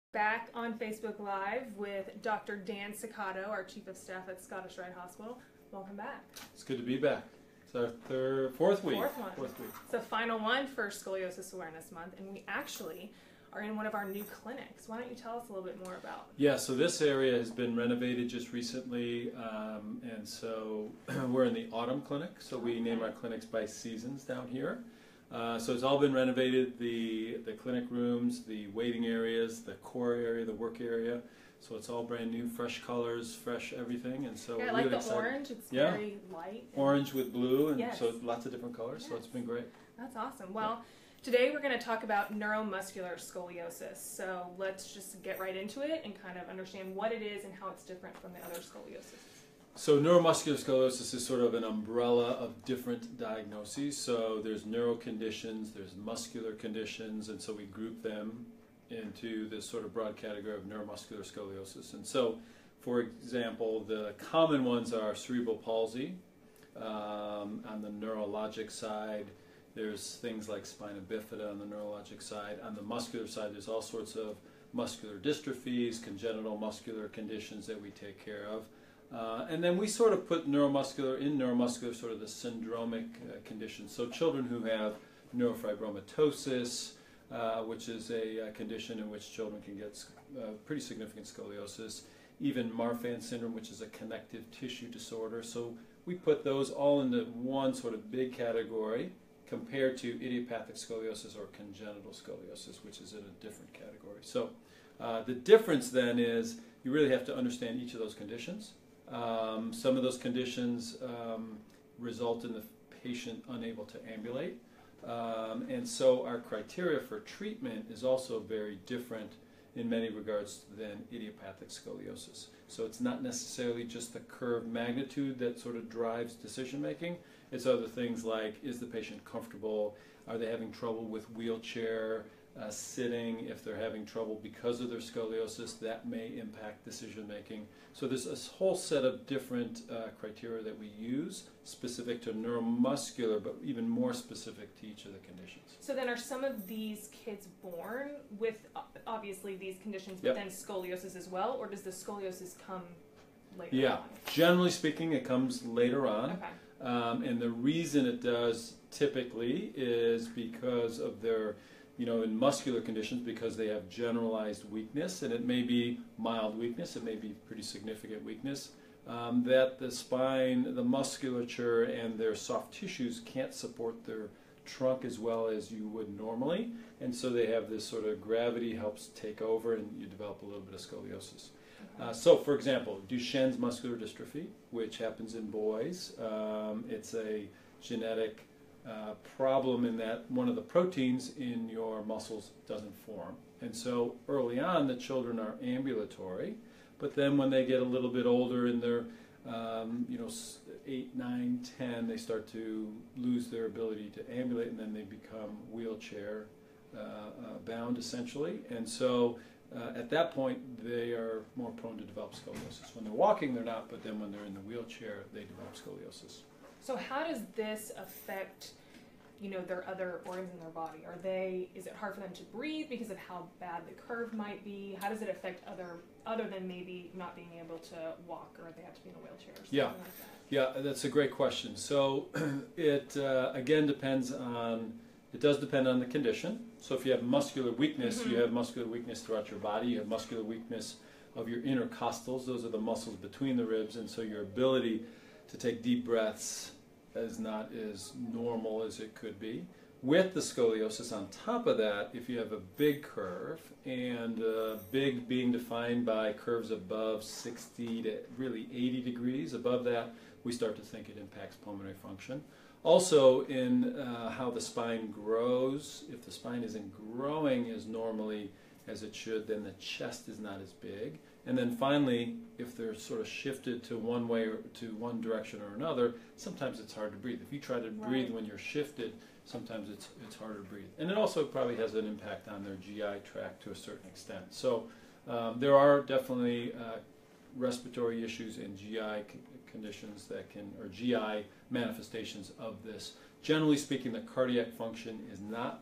Back on Facebook Live with Dr. Dan Sucato, our Chief of Staff at Scottish Rite Hospital. Welcome back. It's good to be back. It's our fourth week. Fourth week. It's the final one for Scoliosis Awareness Month, and we actually are in one of our new clinics. Why don't you tell us a little bit more about? Yeah, so this area has been renovated just recently, and so we're in the autumn clinic, so we name our clinics by seasons down here. So it's all been renovated, the clinic rooms, the waiting areas, the core area, the work area. So it's all brand new, fresh colors, fresh everything, and so I we're like really the excited. orange. It's very light. Orange with blue, and yes. so lots of different colors, so it's been great. That's awesome. Well, today we're going to talk about neuromuscular scoliosis. So let's just get right into it and kind of understand what it is and how it's different from the other scoliosis. So neuromuscular scoliosis is sort of an umbrella of different diagnoses. So there's neuro conditions, there's muscular conditions, and so we group them into this sort of broad category of neuromuscular scoliosis. And so, for example, the common ones are cerebral palsy. On the neurologic side, there's things like spina bifida on the neurologic side. On the muscular side, there's all sorts of muscular dystrophies, congenital muscular conditions that we take care of. And then we sort of put neuromuscular sort of the syndromic conditions. So children who have neurofibromatosis, which is a condition in which children can get pretty significant scoliosis, even Marfan syndrome, which is a connective tissue disorder. So we put those all into one sort of big category compared to idiopathic scoliosis or congenital scoliosis, which is in a different category. So the difference then is you really have to understand each of those conditions. Some of those conditions result in the patient unable to ambulate. And so our criteria for treatment is also very different in many regards than idiopathic scoliosis. So it's not necessarily just the curve magnitude that sort of drives decision making. It's other things like, is the patient comfortable? Are they having trouble with wheelchair sitting? If they're having trouble because of their scoliosis, that may impact decision making. So there's a whole set of different criteria that we use specific to neuromuscular, but even more specific to each of the conditions. So then are some of these kids born with obviously these conditions, but then scoliosis as well, or does the scoliosis come later on? Generally speaking, it comes later on. Okay. And the reason it does typically is because of their in muscular conditions, because they have generalized weakness, and it may be mild weakness, it may be pretty significant weakness, that the spine, the musculature, and their soft tissues can't support their trunk as well as you would normally, and so they have this sort of gravity helps take over, and you develop a little bit of scoliosis. So, for example, Duchenne's muscular dystrophy, which happens in boys, it's a genetic problem in that one of the proteins in your muscles doesn't form. And so early on the children are ambulatory, but then when they get a little bit older in their 8, 9, 10, they start to lose their ability to ambulate, and then they become wheelchair bound essentially. And so at that point they are more prone to develop scoliosis. When they're walking they're not, but then when they're in the wheelchair they develop scoliosis. So how does this affect, their other organs in their body? Is it hard for them to breathe because of how bad the curve might be? How does it affect other than maybe not being able to walk, or they have to be in a wheelchair or something like that? Yeah, that's a great question. So it again does depend on the condition. So if you have muscular weakness, you have muscular weakness throughout your body. You have muscular weakness of your intercostals. Those are the muscles between the ribs, and so your ability to take deep breaths is not as normal as it could be. With the scoliosis on top of that, if you have a big curve, and big being defined by curves above 60 to really 80 degrees, above that we start to think it impacts pulmonary function. Also in how the spine grows, if the spine isn't growing as normally as it should, then the chest is not as big. And then finally, if they're sort of shifted to one way or to one direction or another, sometimes it's hard to breathe. If you try to breathe when you're shifted, sometimes it's harder to breathe. And it also probably has an impact on their GI tract to a certain extent. So there are definitely respiratory issues and GI conditions that can, or GI manifestations of this. Generally speaking, the cardiac function is not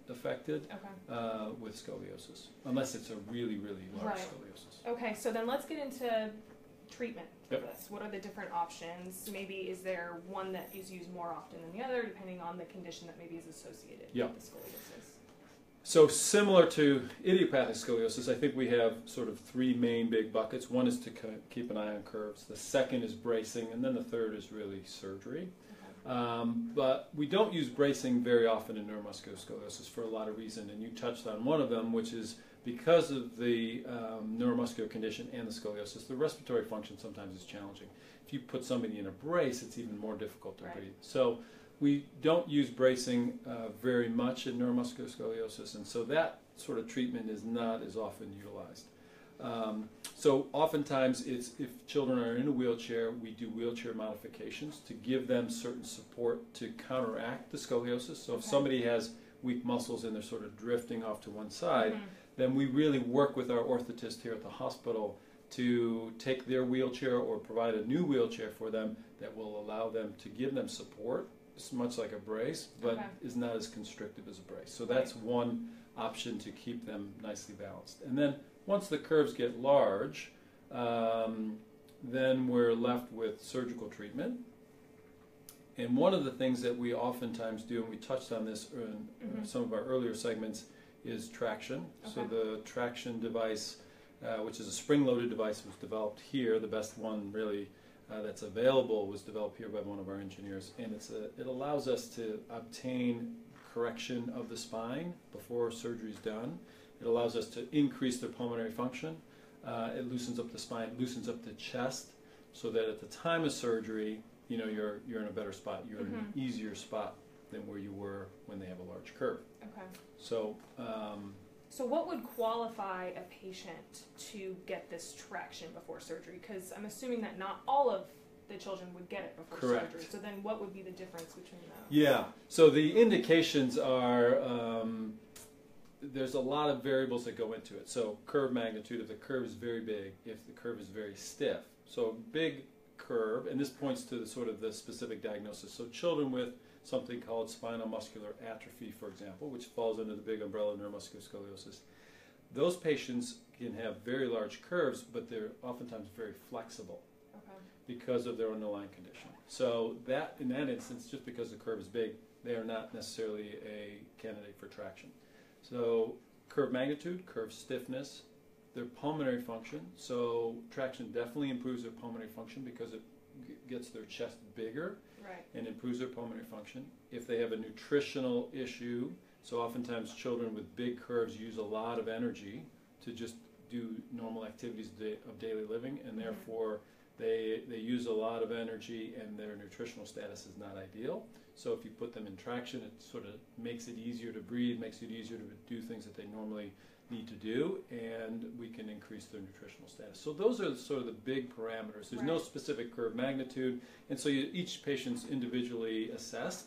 affected Okay. with scoliosis, unless it's a really, really large Right. scoliosis. Okay, so then let's get into treatment for Yep. this. What are the different options? Maybe is there one that is used more often than the other, depending on the condition that maybe is associated Yep. with the scoliosis? So similar to idiopathic scoliosis, I think we have sort of three main big buckets. One is to keep an eye on curves. The second is bracing, and then the third is really surgery. Okay. But we don't use bracing very often in neuromuscular scoliosis for a lot of reasons, and you touched on one of them, which is because of the neuromuscular condition and the scoliosis, the respiratory function sometimes is challenging. If you put somebody in a brace, it's even more difficult to Right. breathe. So we don't use bracing very much in neuromuscular scoliosis, and so that sort of treatment is not as often utilized. So oftentimes it's if children are in a wheelchair, we do wheelchair modifications to give them certain support to counteract the scoliosis. So if Okay. somebody has weak muscles and they're sort of drifting off to one side, Mhm. then we really work with our orthotist here at the hospital to take their wheelchair or provide a new wheelchair for them that will allow them to give them support. It's much like a brace, but Okay. is not as constrictive as a brace. So that's one option to keep them nicely balanced. And then once the curves get large, then we're left with surgical treatment. And one of the things that we oftentimes do, and we touched on this in some of our earlier segments, is traction. So Okay. the traction device, which is a spring-loaded device, was developed here. The best one really that's available was developed here by one of our engineers, and it allows us to obtain correction of the spine before surgery is done. It allows us to increase their pulmonary function. It loosens up the spine, loosens up the chest, so that at the time of surgery, you're in a better spot. You're in an easier spot than where you were when they have a large curve. Okay. So. So what would qualify a patient to get this traction before surgery? Because I'm assuming that not all of the children would get it before Correct. surgery. So then what would be the difference between those? Yeah. So the indications are, there's a lot of variables that go into it. So curve magnitude, if the curve is very big, if the curve is very stiff. So big curve, and this points to the specific diagnosis. So children with something called spinal muscular atrophy, for example, which falls under the big umbrella of neuromuscular scoliosis. Those patients can have very large curves, but they're oftentimes very flexible Okay. because of their underlying condition. So that, in that instance, just because the curve is big, they are not necessarily a candidate for traction. So curve magnitude, curve stiffness, their pulmonary function. So traction definitely improves their pulmonary function because it gets their chest bigger. Right. And improves their pulmonary function. If they have a nutritional issue, so oftentimes children with big curves use a lot of energy to just do normal activities of daily living, and therefore they use a lot of energy and their nutritional status is not ideal. So if you put them in traction, it sort of makes it easier to breathe, makes it easier to do things that they normally need to do, and we can increase their nutritional status. So those are sort of the big parameters. There's no specific curve magnitude, and so each patient's individually assessed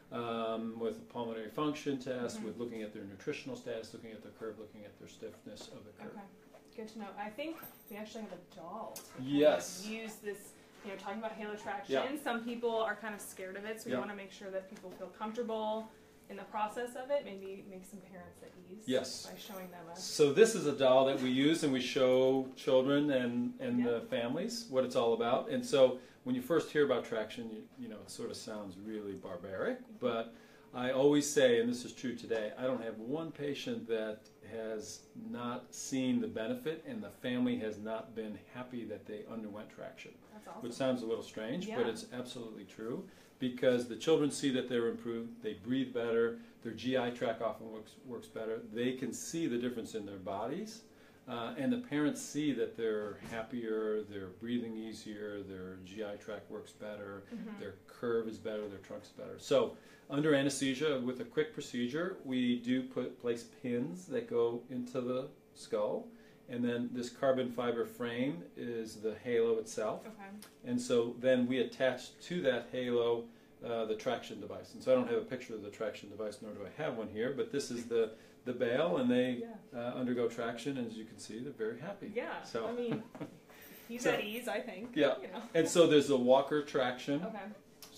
with a pulmonary function test, with looking at their nutritional status, looking at their curve, looking at their stiffness of the curve. Okay. Good to know. I think we actually have a doll to kind Yes. of use this, talking about halo traction. Yeah. Some people are kind of scared of it, so we want to make sure that people feel comfortable in the process of it, maybe make some parents at ease by showing them a... So this is a doll that we use, and we show children and the families what it's all about. And so when you first hear about traction, it sort of sounds really barbaric, but I always say, and this is true today, I don't have one patient that has not seen the benefit and the family has not been happy that they underwent traction. That's awesome. Which sounds a little strange, but it's absolutely true. Because the children see that they're improved, they breathe better, their GI tract often works better, they can see the difference in their bodies, and the parents see that they're happier, they're breathing easier, their GI tract works better, their curve is better, their trunk's better. So under anesthesia, with a quick procedure, we do place pins that go into the skull, and then this carbon fiber frame is the halo itself. Okay. And so then we attach to that halo the traction device. And so I don't have a picture of the traction device, nor do I have one here, but this is the bale, and they undergo traction, and as you can see, they're very happy. Yeah, so, I mean, he's at ease, I think. Yeah, and so there's a walker traction. Okay.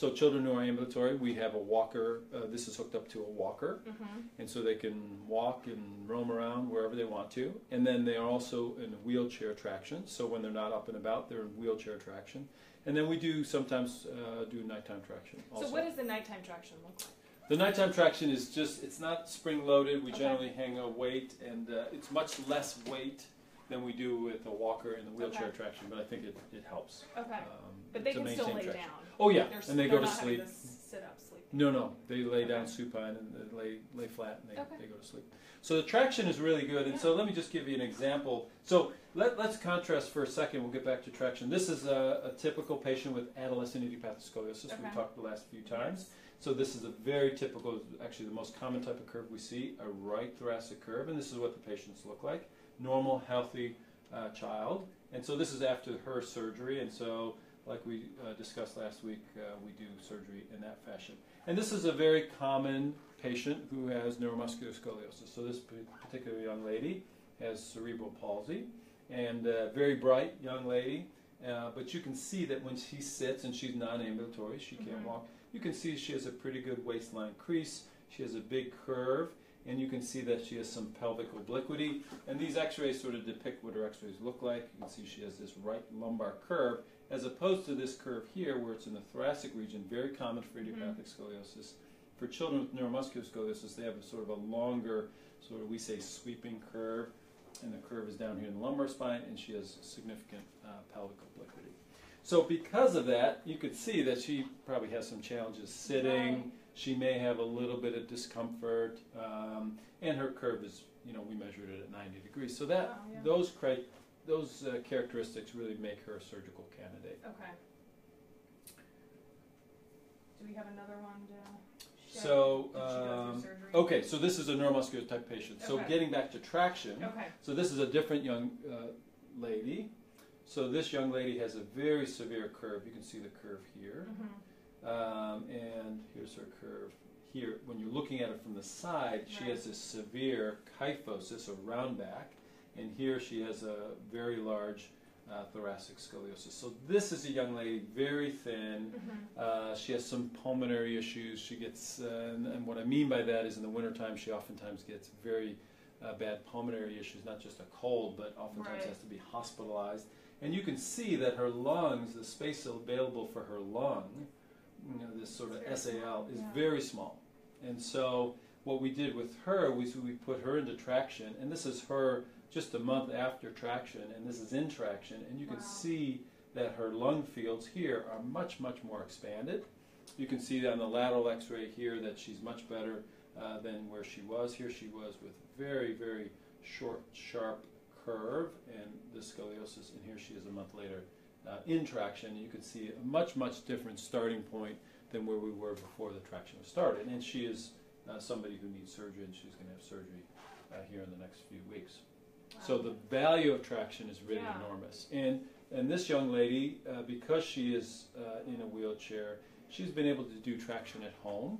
So children who are ambulatory, we have a walker. This is hooked up to a walker, and so they can walk and roam around wherever they want to. And then they are also in wheelchair traction. So when they're not up and about, they're in wheelchair traction. And then we do sometimes do nighttime traction also. So what does the nighttime traction look like? The nighttime traction is just, it's not spring loaded. We generally hang a weight, and it's much less weight than we do with a walker and the wheelchair traction, but I think it helps. Okay. But they can still lay down. Oh yeah, They're, and they go to sleep. To sit up, sleep. No, they lay down supine and they lay flat and they go to sleep. So the traction is really good, and so let me just give you an example. So let's contrast for a second. We'll get back to traction. This is a typical patient with adolescent idiopathic scoliosis. We talked the last few times. So this is a very typical, actually the most common type of curve we see, a right thoracic curve, and this is what the patients look like. Normal, healthy child. And so this is after her surgery, and so like we discussed last week, we do surgery in that fashion. And this is a very common patient who has neuromuscular scoliosis. So this particular young lady has cerebral palsy, and very bright young lady, but you can see that when she sits, and she's non-ambulatory, she can't walk, you can see she has a pretty good waistline crease, she has a big curve, and you can see that she has some pelvic obliquity. And these x-rays sort of depict what her x-rays look like. You can see she has this right lumbar curve, as opposed to this curve here where it's in the thoracic region, very common for idiopathic scoliosis. For children with neuromuscular scoliosis, they have a sort of a longer, sort of we say sweeping curve, and the curve is down here in the lumbar spine, and she has significant pelvic obliquity. So because of that, you could see that she probably has some challenges sitting. She may have a little bit of discomfort, and her curve is, we measured it at 90 degrees. So that those characteristics really make her a surgical candidate. Okay. Do we have another one to show? So, okay, so this is a neuromuscular type patient. So getting back to traction, so this is a different young lady. So this young lady has a very severe curve. You can see the curve here. And here's her curve here. When you're looking at it from the side, she has this severe kyphosis, or round back, and here she has a very large thoracic scoliosis. So this is a young lady, very thin. She has some pulmonary issues. She gets, and what I mean by that is in the wintertime, she oftentimes gets very bad pulmonary issues, not just a cold, but oftentimes has to be hospitalized. And you can see that her lungs, the space available for her lung, this sort of SAL, is very small. And so what we did with her was we put her into traction, and this is her just a month after traction, and this is in traction, and you can see that her lung fields here are much, much more expanded. You can see on the lateral x-ray here that she's much better than where she was. Here she was with very, very short, sharp curve and the scoliosis, and here she is a month later in traction. You can see a much, much different starting point than where we were before the traction was started. And she is somebody who needs surgery, and she's going to have surgery here in the next few weeks. So the value of traction is really enormous. And this young lady, because she is in a wheelchair, she's been able to do traction at home.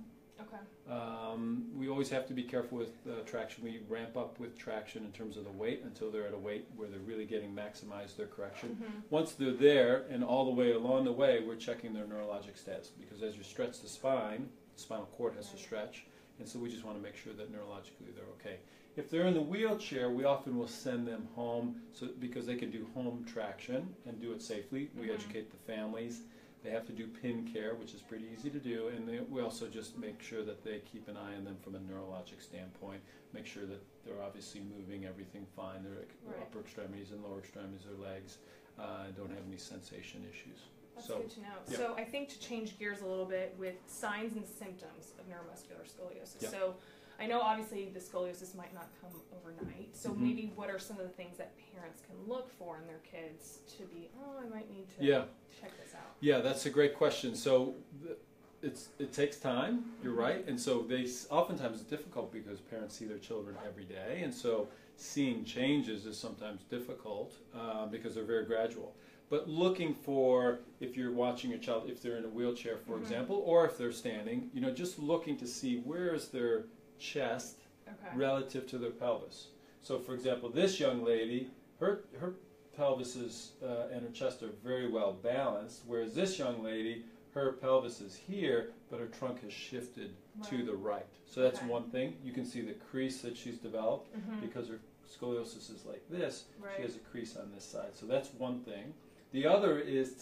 We always have to be careful with traction. We ramp up with traction in terms of the weight until they're at a weight where they're really getting maximized their correction. Once they're there, and all the way along the way, we're checking their neurologic status, because as you stretch the spine, the spinal cord has to stretch, and so we just want to make sure that neurologically they're okay. If they're in the wheelchair, we often will send them home because they can do home traction and do it safely. We educate the families. They have to do pin care, which is pretty easy to do, and we also just make sure that they keep an eye on them from a neurologic standpoint, make sure that they're obviously moving everything fine, their upper extremities and lower extremities, their legs, and don't have any sensation issues. That's good to know. Yeah. So I think to change gears a little bit with signs and symptoms of neuromuscular scoliosis. So I know obviously the scoliosis might not come overnight, so maybe what are some of the things that parents can look for in their kids to be, I might need to check this out? Yeah, that's a great question. So it takes time, you're right, and so oftentimes it's difficult because parents see their children every day, and so seeing changes is sometimes difficult because they're very gradual. But looking for, if you're watching your child, if they're in a wheelchair, for example, or if they're standing, just looking to see where is their chest relative to their pelvis. So, for example, this young lady, her pelvis is, and her chest are very well balanced, whereas this young lady, her pelvis is here, but her trunk has shifted to Right. the right. So that's Okay. one thing. You can see the crease that she's developed Mhm. because her scoliosis is like this. Right. She has a crease on this side. So that's one thing. The other is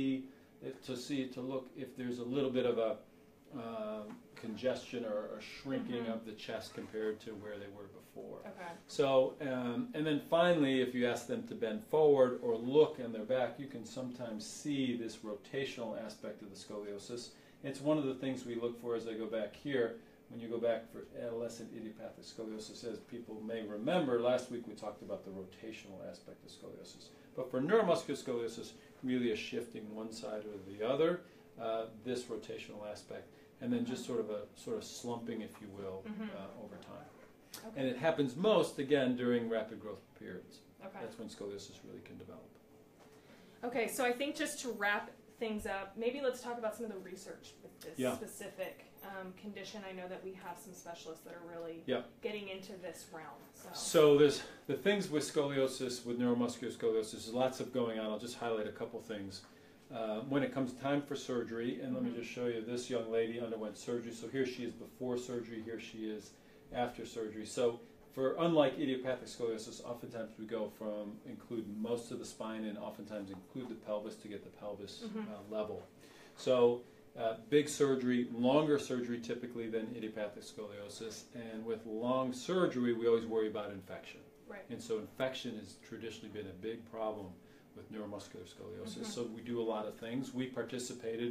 to look if there's a little bit of a congestion or a shrinking Mhm. of the chest compared to where they were before. Okay. So, and then finally, if you ask them to bend forward or look on their back, you can sometimes see this rotational aspect of the scoliosis. It's one of the things we look for as I go back here. When you go back for adolescent idiopathic scoliosis, as people may remember, last week we talked about the rotational aspect of scoliosis. But for neuromuscular scoliosis, really a shifting one side or the other, this rotational aspect, and then just sort of slumping, if you will, over time. Okay. And it happens most, again, during rapid growth periods. Okay. That's when scoliosis really can develop. Okay, so I think just to wrap things up, maybe let's talk about some of the research with this Yeah. specific condition. I know that we have some specialists that are really Yeah. getting into this realm. So there's the things with scoliosis, with neuromuscular scoliosis, there's lots of going on. I'll just highlight a couple things. When it comes time for surgery, and let me just show you, this young lady underwent surgery. So here she is before surgery, here she is after surgery. So for unlike idiopathic scoliosis, oftentimes we go from include most of the spine and oftentimes include the pelvis to get the pelvis level. So big surgery, longer surgery typically than idiopathic scoliosis, and with long surgery we always worry about infection. Right. And so infection has traditionally been a big problem with neuromuscular scoliosis. So we do a lot of things. We participated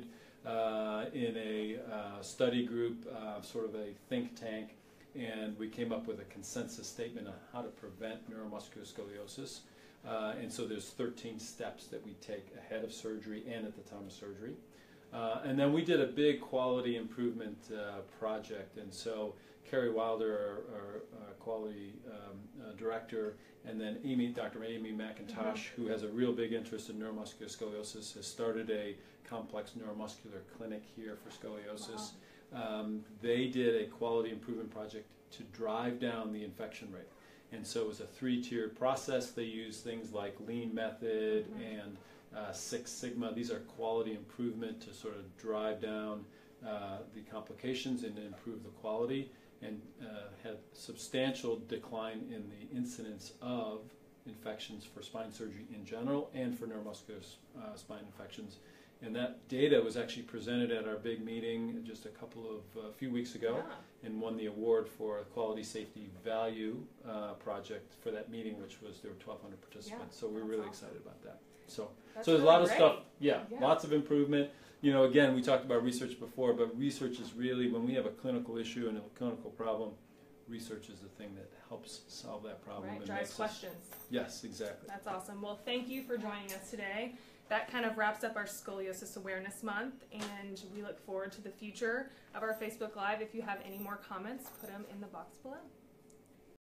in a study group, sort of a think tank, and we came up with a consensus statement on how to prevent neuromuscular scoliosis. And so there's 13 steps that we take ahead of surgery and at the time of surgery. And then we did a big quality improvement project. And so Carrie Wilder, our quality director, and then Dr. Amy McIntosh, who has a real big interest in neuromuscular scoliosis, has started a complex neuromuscular clinic here for scoliosis. Wow. They did a quality improvement project to drive down the infection rate. And so it was a 3-tiered process. They used things like Lean Method and Six Sigma. These are quality improvement to sort of drive down the complications and improve the quality, and had substantial decline in the incidence of infections for spine surgery in general and for neuromuscular spine infections. And that data was actually presented at our big meeting just a few weeks ago, and won the award for a Quality Safety Value project for that meeting, which was, there were 1,200 participants. So we're really excited about that. So there's really a lot of great. stuff, lots of improvement. You know, again, we talked about research before, but research is really, when we have a clinical issue and a clinical problem, research is the thing that helps solve that problem. Right, and drives makes us- questions. Yes, exactly. That's awesome. Well, thank you for joining us today. That kind of wraps up our Scoliosis Awareness Month, and we look forward to the future of our Facebook Live. If you have any more comments, put them in the box below.